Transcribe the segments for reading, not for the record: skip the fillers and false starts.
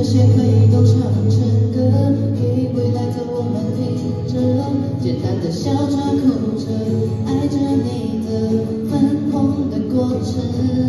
这些回忆都唱成歌，给未来的我们听着。简单的笑着哭着，爱着你的粉红的过程。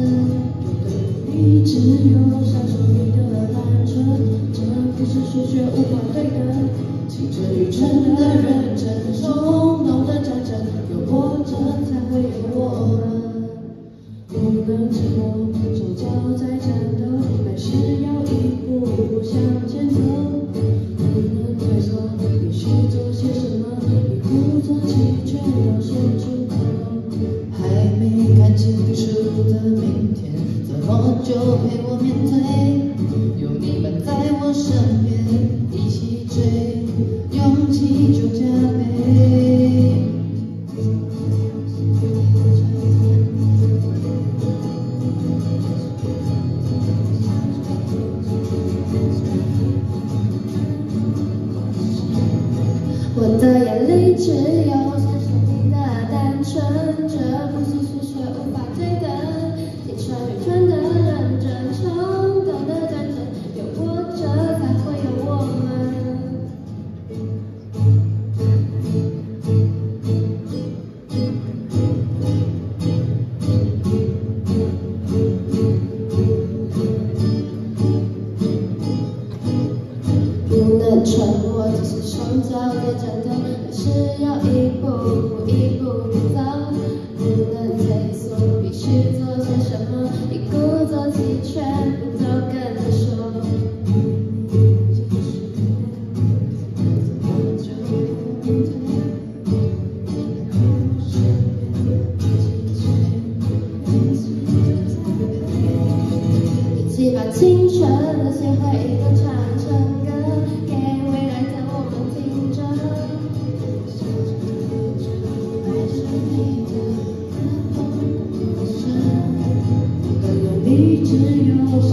你只有闪烁你的单纯，这不是数学无法对等。青春愚蠢的认真，冲动的战争，有活着才会有我们。不能寂寞，手脚在颤抖，还是要一步步向前走。不能退缩，必须做些什么，一鼓作气却要说出口。还没看清对数的明天，怎么就陪我面对？有你们在我身边，一起追，勇气就加倍。我的眼里只有闪烁你的单纯，这不是数学无法对等。青春愚蠢的认真，冲动的战争，有活着才会有我们。不能沉默，即使双脚也颤抖，还是要一步步一步步走。不能退缩，必须做些什么，一鼓作气全部都跟着说。一起把青春那些回忆都唱成歌，给未来的我们听着。爱着你的粉红的过程，我的眼里只有